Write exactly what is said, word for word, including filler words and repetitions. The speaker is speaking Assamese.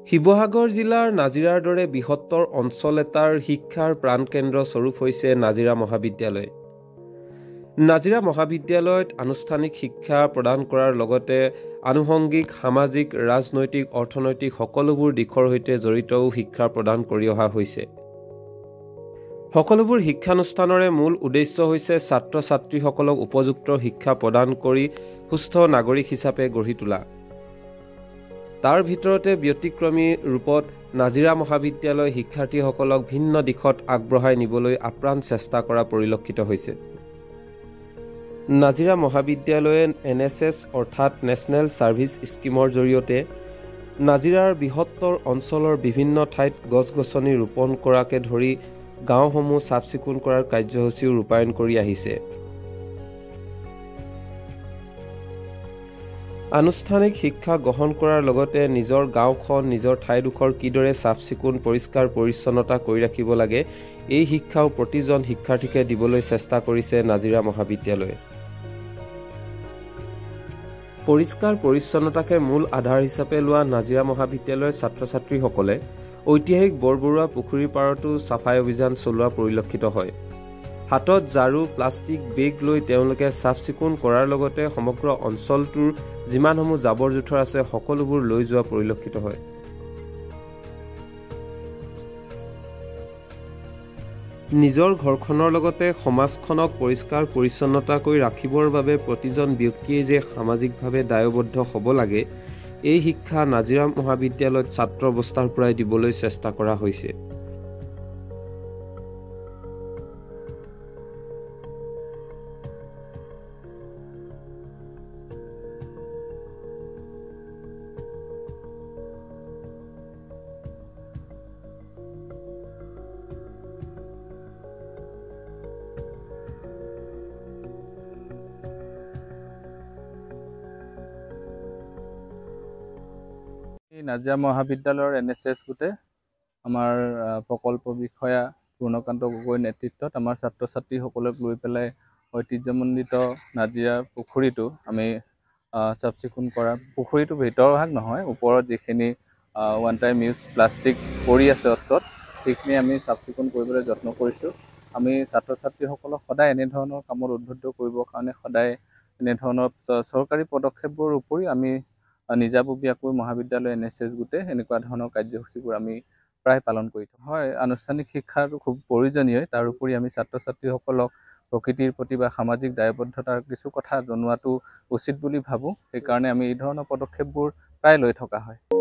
শিৱসাগৰ জিলাৰ নাজিৰাৰ দৰে বৃহত্তৰ অঞ্চল এটাৰ শিক্ষাৰ প্ৰাণকেন্দ্ৰ স্বৰূপ হৈছে নাজিৰা মহাবিদ্যালয়। নাজিৰা মহাবিদ্যালয়ত আনুষ্ঠানিক শিক্ষা প্ৰদান কৰাৰ লগতে আনুষংগিক সামাজিক, ৰাজনৈতিক, অৰ্থনৈতিক সকলোবোৰ দিশৰ সৈতে জড়িতও শিক্ষা প্ৰদান কৰি অহা হৈছে। সকলোবোৰ শিক্ষানুষ্ঠানৰে মূল উদ্দেশ্য হৈছে ছাত্ৰ ছাত্ৰীসকলক উপযুক্ত শিক্ষা প্ৰদান কৰি সুস্থ নাগৰিক হিচাপে গঢ়ি তোলা। তাৰ ভিতৰতে ব্যতিক্ৰমী ৰূপত নাজিৰা মহাবিদ্যালয় শিক্ষাৰ্থীসকলক ভিন্ন দিশত আগবঢ়াই নিবলৈ আপ্ৰাণ চেষ্টা কৰা পৰিলক্ষিত হৈছে। নাজিৰা মহাবিদ্যালয়ে এন এছ এছ অৰ্থাৎ নেশ্যনেল ছাৰ্ভিচ স্কিমৰ জৰিয়তে নাজিৰাৰ বৃহত্তৰ অঞ্চলৰ বিভিন্ন ঠাইত গছ-গছনি ৰোপণ কৰাকে ধৰি গাঁওসমূহ চাফ চিকুণ কৰাৰ কাৰ্যসূচীও ৰূপায়ণ কৰি আহিছে। আনুষ্ঠানিক শিক্ষা গ্ৰহণ কৰাৰ লগতে নিজৰ গাঁওখন নিজৰ ঠাইডোখৰ কিদৰে চাফ চিকুণ পৰিষ্কাৰ পৰিচ্ছন্নতা কৰি ৰাখিব লাগে এই শিক্ষাও প্ৰতিজন শিক্ষাৰ্থীকে দিবলৈ চেষ্টা কৰিছে নাজিৰা মহাবিদ্যালয়ে। পৰিষ্কাৰ পৰিচ্ছন্নতাকে মূল আধাৰ হিচাপে লোৱা নাজিৰা মহাবিদ্যালয়ৰ ছাত্ৰ ছাত্ৰীসকলে ঐতিহাসিক বৰবৰুৱা পুখুৰীৰ পাৰতো চাফাই অভিযান চলোৱা পৰিলক্ষিত হয়। হাতত ঝাৰু, প্লাষ্টিক বেগ লৈ তেওঁলোকে চাফ চিকুণ কৰাৰ লগতে সমগ্ৰ অঞ্চলটোৰ যিমানসমূহ জাবৰ জোঁথৰ আছে সকলোবোৰ লৈ যোৱা পৰিলক্ষিত হয়। নিজৰ ঘৰখনৰ লগতে সমাজখনক পৰিষ্কাৰ পৰিচ্ছন্নতা কৰি ৰাখিবৰ বাবে প্ৰতিজন ব্যক্তিয়ে যে সামাজিকভাৱে দায়বদ্ধ হ'ব লাগে এই শিক্ষা নাজিৰা মহাবিদ্যালয়ত ছাত্ৰ অৱস্থাৰ পৰাই দিবলৈ চেষ্টা কৰা হৈছে। নাজিৰা মহাবিদ্যালয়ৰ এন এছ এছ গোটে আমাৰ প্ৰকল্প বিষয়া পূৰ্ণকান্ত গগৈৰ নেতৃত্বত আমাৰ ছাত্ৰ ছাত্ৰীসকলক লৈ পেলাই ঐতিহ্যমণ্ডিত নাজিৰা পুখুৰীটো আমি চাফ চিকুণ কৰা। পুখুৰীটো ভিতৰৰ ভাগ নহয়, ওপৰত যিখিনি ওৱান টাইম ইউজ প্লাষ্টিক পৰি আছে অতত সেইখিনি আমি চাফ চিকুণ কৰিবলৈ যত্ন কৰিছোঁ। আমি ছাত্ৰ ছাত্ৰীসকলক সদায় এনেধৰণৰ কামত উদ্বুদ্ধ কৰিবৰ কাৰণে সদায় এনেধৰণৰ চৰকাৰী পদক্ষেপৰ উপৰিও আমি নিজাববীয়াকৈ মহাবিদ্যালয় এন এছ এছ গোটে এনেকুৱা ধৰণৰ কাৰ্যসূচীবোৰ আমি প্ৰায় পালন কৰি থাকোঁ। হয়, আনুষ্ঠানিক শিক্ষাটো খুব প্ৰয়োজনীয়। তাৰোপৰি আমি ছাত্ৰ ছাত্ৰীসকলক প্ৰকৃতিৰ প্ৰতি বা সামাজিক দায়বদ্ধতাৰ কিছু কথা জনোৱাটো উচিত বুলি ভাবোঁ। সেইকাৰণে আমি এই ধৰণৰ পদক্ষেপবোৰ প্ৰায় লৈ থকা হয়।